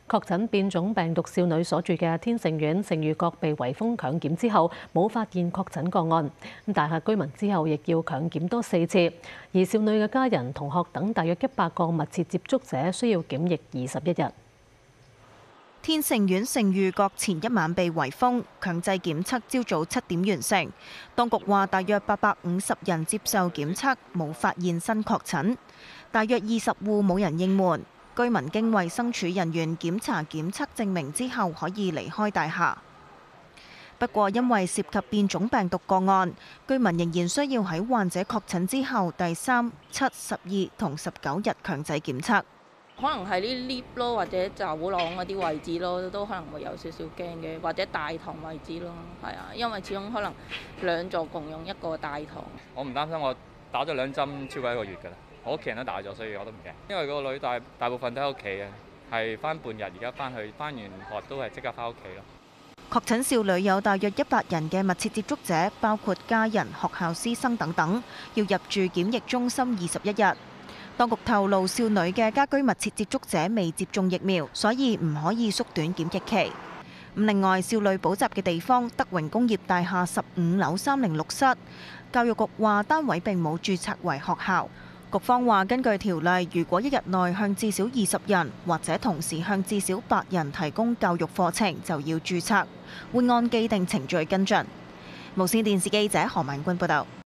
確診變種病毒少女所住嘅天盛苑盛譽閣被圍封強檢之後，冇發現確診個案。大廈居民之後亦要強檢多4次，而少女嘅家人、同學等大約100個密切接觸者需要檢疫21日。 天盛苑盛譽閣前一晚被圍封，強制檢測朝早7點完成。當局話大約850人接受檢測，冇發現新確診，大約20戶冇人應門。居民經衛生署人員檢查檢測證明之後，可以離開大廈。不過，因為涉及變種病毒個案，居民仍然需要喺患者確診之後第3、7、12同19日強制檢測。 可能係啲 lift 咯，或者走廊嗰啲位置咯，都可能會有少少驚嘅，或者大堂位置咯，係啊，因為始終可能2座共用一個大堂。 我唔擔心，我打咗2針超過1個月㗎啦。我屋企人都打咗，所以我都唔驚。因為個女大部分都喺屋企嘅，係翻半日，而家翻完學都係即刻翻屋企咯。 確診少女有大約100人嘅密切接觸者，包括家人、學校師生等等，要入住檢疫中心21日。當局透露，少女嘅家居密切接觸者未接種疫苗，所以唔可以縮短檢疫期。另外，少女補習嘅地方德榮工業大廈15樓306室，教育局話單位並冇註冊為學校。局方話根據條例，如果一日內向至少20人或者同時向至少8人提供教育課程，就要註冊，會按既定程序跟進。無線電視記者何敏君報導。